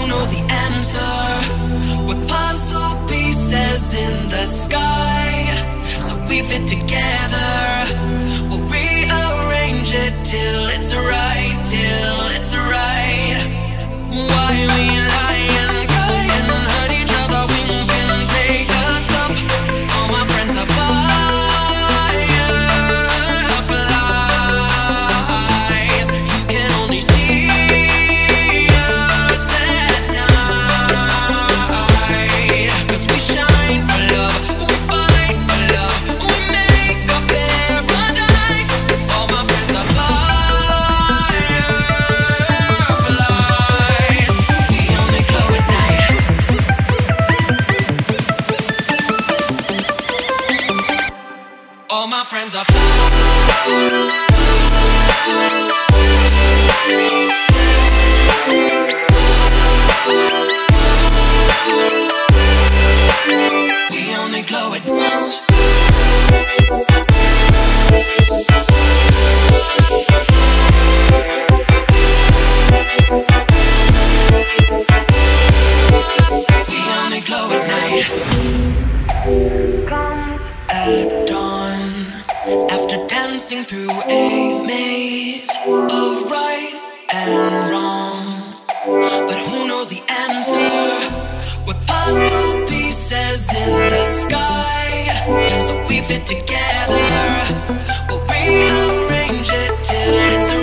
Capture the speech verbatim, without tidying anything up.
knows the answer? We're puzzle pieces in the sky, so we fit together. We'll rearrange it till it's right, till it's right. Why we lie and cry and hurt each other? Wings can take us up. All my friends are fireflies. You can only see us at night, 'cause we shine for love, we fight for love, we make a paradise. All my friends are fireflies. We only glow at night. All my friends are we only glow at night. We only glow at night. Comes at dawn, after dancing through a maze of right and wrong. But who knows the answer? We're puzzle pieces in the sky, so we fit together. We'll rearrange it till it's